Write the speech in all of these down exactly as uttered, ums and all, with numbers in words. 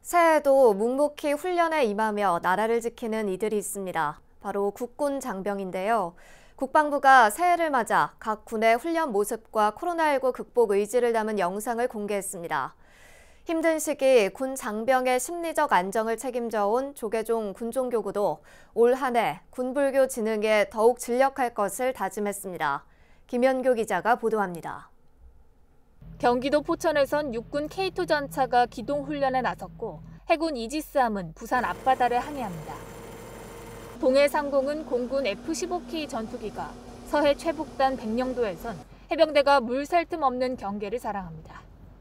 새해에도 묵묵히 훈련에 임하며 나라를 지키는 이들이 있습니다. 바로 국군 장병인데요. 국방부가 새해를 맞아 각 군의 훈련 모습과 코로나십구 극복 의지를 담은 영상을 공개했습니다. 힘든 시기 군 장병의 심리적 안정을 책임져온 조계종 군종교구도 올 한 해 군불교 진흥에 더욱 진력할 것을 다짐했습니다. 김연교 기자가 보도합니다. 경기도 포천에선 육군 케이 투 전차가 기동훈련에 나섰고 해군 이지스함은 부산 앞바다를 항해합니다. 동해 상공은 공군 에프 십오 케이 전투기가 서해 최북단 백령도에선 해병대가 물 샐 틈 없는 경계를 자랑합니다.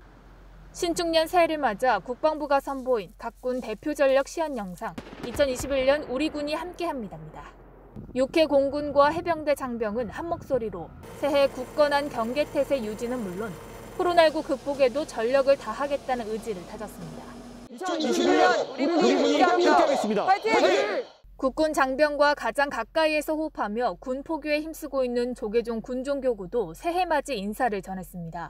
신축년 새해를 맞아 국방부가 선보인 각군 대표 전력 시연 영상 이천이십일 년 우리 군이 함께합니다입니다. 육 회 공군과 해병대 장병은 한 목소리로 새해 굳건한 경계태세 유지는 물론 코로나십구 극복에도 전력을 다하겠다는 의지를 다졌습니다. 이천이십일 년 우리 군이 함께하겠습니다. 파이팅! 국군 장병과 가장 가까이에서 호흡하며 군 포교에 힘쓰고 있는 조계종 군종교구도 새해맞이 인사를 전했습니다.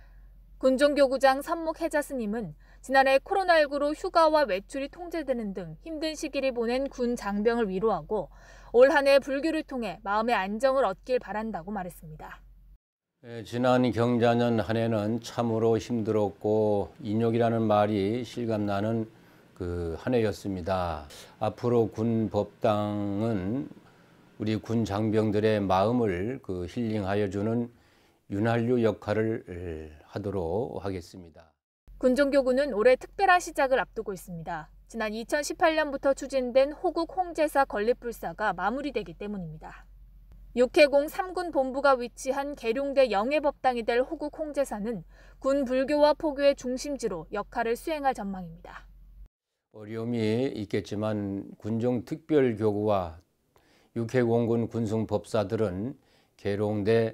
군종교구장 선묵혜자 스님은 지난해 코로나십구로 휴가와 외출이 통제되는 등 힘든 시기를 보낸 군 장병을 위로하고 올 한 해 불교를 통해 마음의 안정을 얻길 바란다고 말했습니다. 예, 지난 경자년 한 해는 참으로 힘들었고 인욕이라는 말이 실감나는 그 한 해였습니다. 앞으로 군 법당은 우리 군 장병들의 마음을 그 힐링하여 주는 윤활유 역할을 하도록 하겠습니다. 군종교구는 올해 특별한 시작을 앞두고 있습니다. 지난 이천십팔 년부터 추진된 호국 홍제사 건립불사가 마무리되기 때문입니다. 육 회 공 삼 군 본부가 위치한 계룡대 영해법당이 될 호국 홍제사는 군 불교와 포교의 중심지로 역할을 수행할 전망입니다. 어려움이 있겠지만 군종 특별교구와 육 회 공군 군승법사들은 계룡대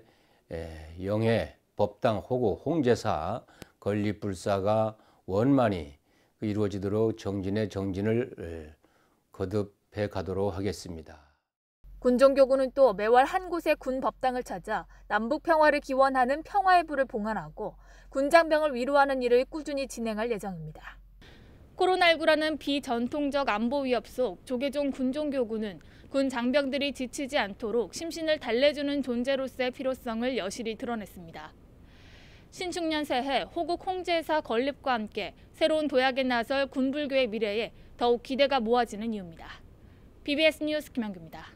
영해 법당 호국 홍제사 건립불사가 원만히 이루어지도록 정진의 정진을 거듭해 가도록 하겠습니다. 군종교구는 또 매월 한 곳의 군 법당을 찾아 남북 평화를 기원하는 평화의 불을 봉헌하고 군장병을 위로하는 일을 꾸준히 진행할 예정입니다. 코로나십구라는 비전통적 안보 위협 속 조계종 군종교구는 군 장병들이 지치지 않도록 심신을 달래주는 존재로서의 필요성을 여실히 드러냈습니다. 신축년 새해 호국 홍제사 건립과 함께 새로운 도약에 나설 군불교의 미래에 더욱 기대가 모아지는 이유입니다. 비 비 에스 뉴스 김연규입니다.